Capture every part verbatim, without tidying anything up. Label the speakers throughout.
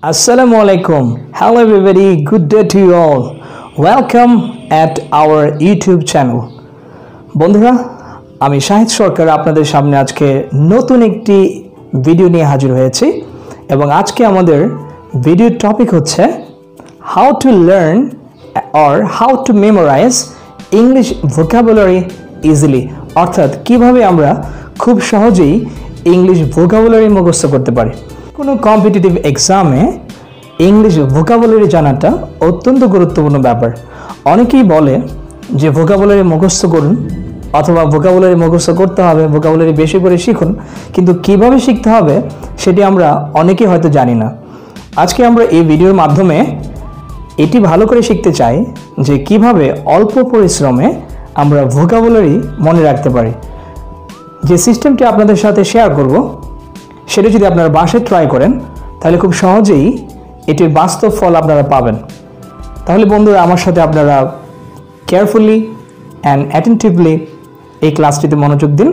Speaker 1: Assalamu alaikum. Hello everybody. Good day to you all. Welcome at our YouTube channel. বন্ধুরা, আমি শাহিদ সরকার আপনাদের সামনে আজকে নতুন একটি ভিডিও নিয়ে হাজির হয়েছি এবং আজকে আমাদের ভিডিও টপিক হচ্ছে how to learn or how to memorize English vocabulary easily, অর্থাৎ কিভাবে আমরা খুব সহজেই ইংলিশ ভোকাবুলারি মুখস্থ করতে পারি। কোনো কম্পিটিটিভ এক্সামে ইংলিশ ভোকাবুলারি জানাটা অত্যন্ত গুরুত্বপূর্ণ ব্যাপার। অনেকেই বলে যে ভোকাবুলারি মুখস্থ করুন অথবা ভোকাবুলারি মুখস্থ করতে হবে, ভোকাবুলারি বেশি করে শিখুন, কিন্তু কিভাবে শিখতে হবে সেটি আমরা অনেকেই হয়তো জানি না। আজকে আমরা এই ভিডিওর মাধ্যমে এটি ভালো করে শিখতে চাই যে কিভাবে অল্প পরিশ্রমে আমরা ভোকাবুলারি মনে রাখতে পারি। যে সিস্টেমটি আপনাদের সাথে শেয়ার করব সেটা যদি আপনারা বাসায় ট্রাই করেন তাহলে খুব সহজেই এটির বাস্তব ফল আপনারা পাবেন। তাহলে বন্ধুরা, আমার সাথে আপনারা কেয়ারফুলি অ্যান্ড অ্যাটেন্টিভলি এই ক্লাসটিতে মনোযোগ দিন।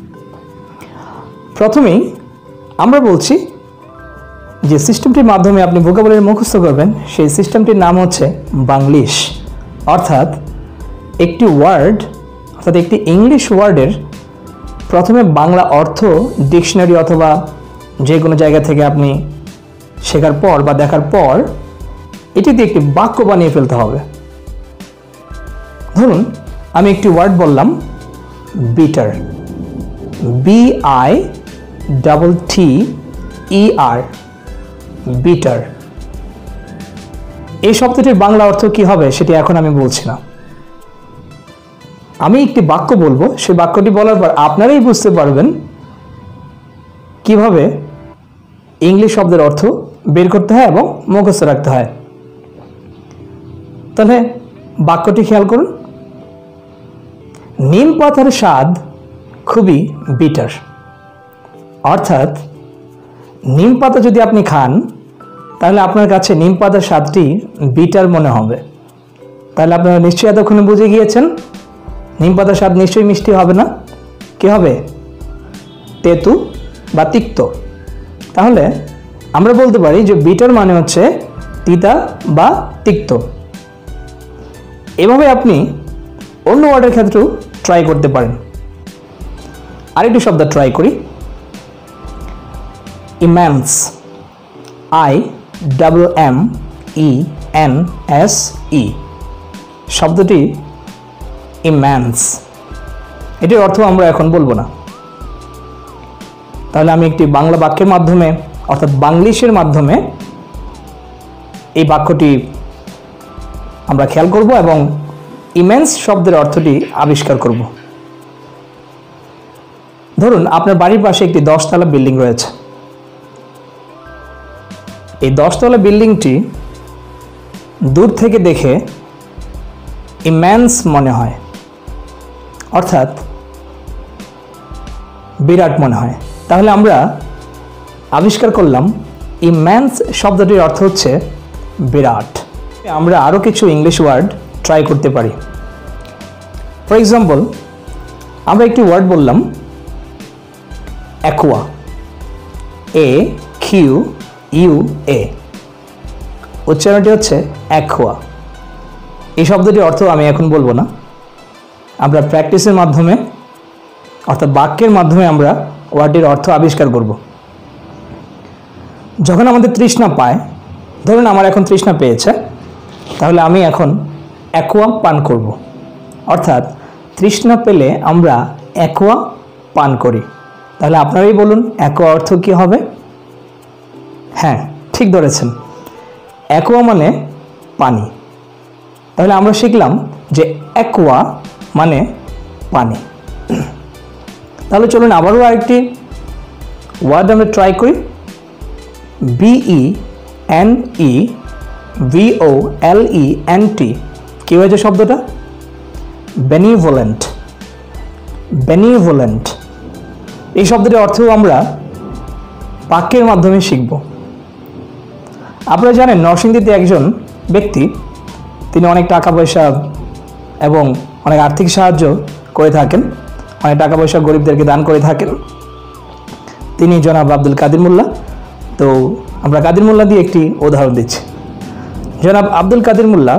Speaker 1: প্রথমেই আমরা বলছি যে সিস্টেমটির মাধ্যমে আপনি ভোকাবুলারি মুখস্থ করবেন সেই সিস্টেমটির নাম হচ্ছে বাংলিশ, অর্থাৎ একটি ওয়ার্ড অর্থাৎ একটি ইংলিশ ওয়ার্ডের প্রথমে বাংলা অর্থ ডিকশনারি অথবা যে কোনো জায়গা থেকে আপনি শেখার পর বা দেখার পর এটিতে একটি বাক্য বানিয়ে ফেলতে হবে। ধরুন আমি একটি ওয়ার্ড বললাম bitter, B I double T E R, bitter. এই শব্দটির বাংলা অর্থ কি হবে সেটি এখন আমি বলছি না। আমি একটি বাক্য বলবো, সেই বাক্যটি বলার পর আপনারাই বুঝতে পারবেন কিভাবে ইংলিশ শব্দের অর্থ বের করতে হয় এবং মুখস্থ রাখতে হয়। তাহলে বাক্যটি খেয়াল করুন, নিম পাতার স্বাদ খুবই বিটার, অর্থাৎ নিম পাতা যদি আপনি খান তাহলে আপনার কাছে নিম পাতার স্বাদটি বিটার মনে হবে। তাহলে আপনারা নিশ্চয়ই এতক্ষণে বুঝে গিয়েছেন নিম পাতার স্বাদ নিশ্চয়ই মিষ্টি হবে না, কি হবে? তেতু বা তিক্ত। তাহলে আমরা বলতে পারি যে বিটার মানে হচ্ছে তিতা বা তিক্ত। এভাবে আপনি অন্য ওয়ার্ডের ক্ষেত্রেও ট্রাই করতে পারেন। আরেকটি শব্দ ট্রাই করি, immense, I double M E N S E. শব্দটি ইম্যান্স, এটির অর্থ আমরা এখন বলবো না। তাহলে আমি একটি বাংলা বাক্যের মাধ্যমে অর্থাৎ বাংলিশের মাধ্যমে এই বাক্যটি আমরা খেয়াল করব এবং ইমেন্স শব্দের অর্থটি আবিষ্কার করব। ধরুন আপনার বাড়ির পাশে একটি দশতলা বিল্ডিং রয়েছে। এই দশতলা বিল্ডিংটি দূর থেকে দেখে ইমেন্স মনে হয়, অর্থাৎ বিরাট মনে হয়। তাহলে আমরা আবিষ্কার করলাম ইমেন্স শব্দটির অর্থ হচ্ছে বিরাট। আমরা আরও কিছু ইংলিশ ওয়ার্ড ট্রাই করতে পারি। ফর এক্সাম্পল, আমরা একটি ওয়ার্ড বললাম aqua, A Q U A, উচ্চারণটি হচ্ছে অ্যাকোয়া। এই শব্দটির অর্থ আমি এখন বলবো না, আমরা প্র্যাকটিসের মাধ্যমে অর্থাৎ বাক্যের মাধ্যমে আমরা ওয়ার্ডটির অর্থ আবিষ্কার করব। যখন আমাদের তৃষ্ণা পায়, ধরুন আমার এখন তৃষ্ণা পেয়েছে, তাহলে আমি এখন অ্যাকোয়া পান করব, অর্থাৎ তৃষ্ণা পেলে আমরা অ্যাকোয়া পান করি। তাহলে আপনারাই বলুন অ্যাকোয়া অর্থ কি হবে? হ্যাঁ, ঠিক ধরেছেন, অ্যাকোয়া মানে পানি। তাহলে আমরা শিখলাম যে অ্যাকোয়া মানে পানি। তাহলে চলুন আবারও আরেকটি ওয়ার্ড আমরা ট্রাই করি, B N E V O L E N T. কী হয়েছে শব্দটা? Benevolent, benevolent. এই শব্দটির অর্থও আমরা বাক্যের মাধ্যমে শিখব। আপনারা জানেন নরসিংদীতে একজন ব্যক্তি, তিনি অনেক টাকা পয়সা এবং অনেক আর্থিক সাহায্য করে থাকেন, অনেক টাকা পয়সা গরিবদেরকে দান করে থাকেন। তিনি জনাব আব্দুল কাদির মোল্লা। তো আমরা কাদের মোল্লা দিয়ে একটি উদাহরণ দিচ্ছি। জনাব আব্দুল কাদের মোল্লা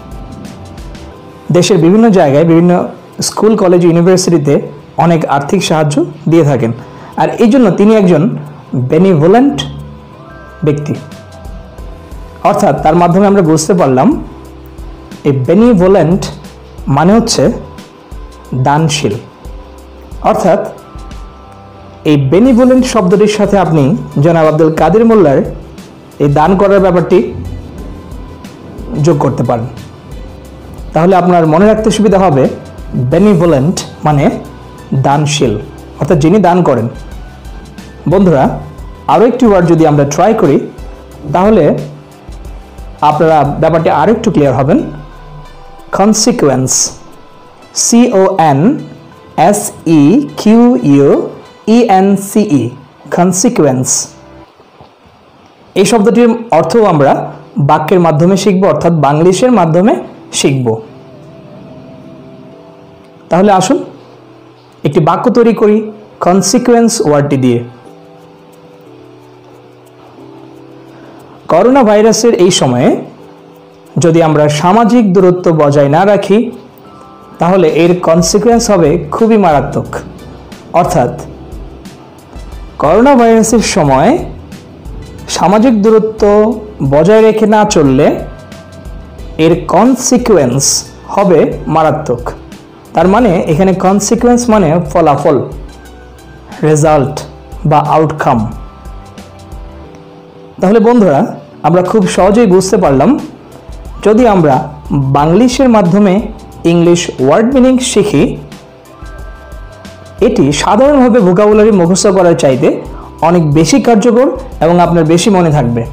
Speaker 1: দেশের বিভিন্ন জায়গায় বিভিন্ন স্কুল কলেজ ইউনিভার্সিটিতে অনেক আর্থিক সাহায্য দিয়ে থাকেন, আর এই জন্য তিনি একজন বেনিভোলেন্ট ব্যক্তি। অর্থাৎ তার মাধ্যমে আমরা বুঝতে পারলাম এই বেনিভোলেন্ট মানে হচ্ছে দানশীল। অর্থাৎ এই বেনিভোলেন্ট শব্দটির সাথে আপনি জনাব আব্দুল কাদের মোল্লার এই দান করার ব্যাপারটি যোগ করতে পারেন, তাহলে আপনার মনে রাখতে সুবিধা হবে বেনিভোলেন্ট মানে দানশীল, অর্থাৎ যিনি দান করেন। বন্ধুরা, আরও একটি ওয়ার্ড যদি আমরা ট্রাই করি তাহলে আপনারা ব্যাপারটি আরও একটু ক্লিয়ার হবেন। Consequence, C O N S E Q U E N C E, consequence. এই শব্দটির অর্থও আমরা বাক্যের মাধ্যমে শিখব, অর্থাৎ বাংলিশের মাধ্যমে শিখব। তাহলে আসুন একটি বাক্য তৈরি করি কনসিকুয়েন্স ওয়ার্ডটি দিয়ে। করোনা ভাইরাসের এই সময়ে যদি আমরা সামাজিক দূরত্ব বজায় না রাখি তাহলে এর কনসিকুয়েন্স হবে খুবই মারাত্মক। অর্থাৎ করোনা ভাইরাসের সময় সামাজিক দূরত্ব বজায় রেখে না চললে এর কনসিকুয়েন্স হবে মারাত্মক। তার মানে এখানে কনসিকুয়েন্স মানে ফলাফল, রেজাল্ট বা আউটকাম। তাহলে বন্ধুরা, আমরা খুব সহজেই বুঝতে পারলাম যদি আমরা বাংলিশের মাধ্যমে ইংলিশ ওয়ার্ড মিনিং শিখি, এটি সাধারণভাবে ভোকাবুলারি মুখস্থ করার চাইতে অনেক বেশি কার্যকর এবং আপনার বেশি মনে থাকবে।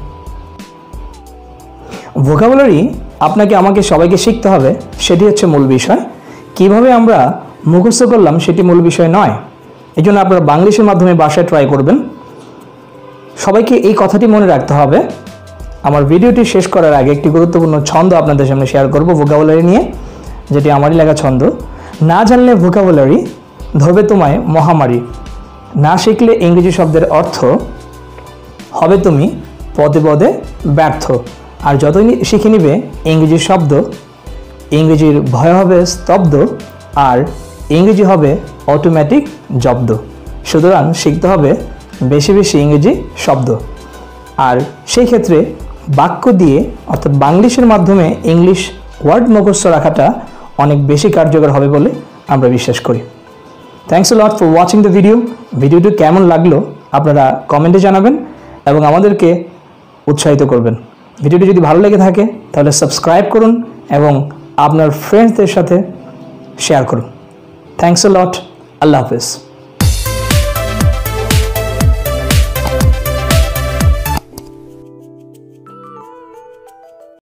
Speaker 1: ভোকাবুলারি আপনাকে আমাকে সবাইকে শিখতে হবে, সেটি হচ্ছে মূল বিষয়। কিভাবে আমরা মুখস্থ করলাম সেটি মূল বিষয় নয়। এই জন্য আপনারা বাংলিশের মাধ্যমে বাসায় ট্রাই করবেন। সবাইকে এই কথাটি মনে রাখতে হবে। আমার ভিডিওটি শেষ করার আগে একটি গুরুত্বপূর্ণ ছন্দ আপনাদের সামনে শেয়ার করব ভোকাবুলারি নিয়ে, যেটি আমারই লেখা ছন্দ। না জানলে ভোকাবুলারি ধরবে তোমায় মহামারী, না শিখলে ইংরেজি শব্দের অর্থ হবে তুমি পদে পদে ব্যর্থ, আর যতই শিখে নিবে ইংরেজি শব্দ, ইংরেজির ভয় হবে স্তব্ধ, আর ইংরেজি হবে অটোমেটিক জব্দ। সুতরাং শিখতে হবে বেশি বেশি ইংরেজি শব্দ, আর সেই ক্ষেত্রে বাক্য দিয়ে অর্থাৎ বাংলিশের মাধ্যমে ইংলিশ ওয়ার্ড মুখস্থ রাখাটা অনেক বেশি কার্যকর হবে বলে আমরা বিশ্বাস করি। Thanks a lot for watching the video. ভিডিওটি কেমন লাগলো আপনারা কমেন্টে জানাবেন এবং আমাদেরকে উৎসাহিত করবেন। ভিডিওটি যদি ভালো লেগে থাকে তাহলে সাবস্ক্রাইব করুন এবং আপনার ফ্রেন্ডসদের সাথে শেয়ার করুন। থ্যাংকস আ লট। আল্লাহ হাফেজ।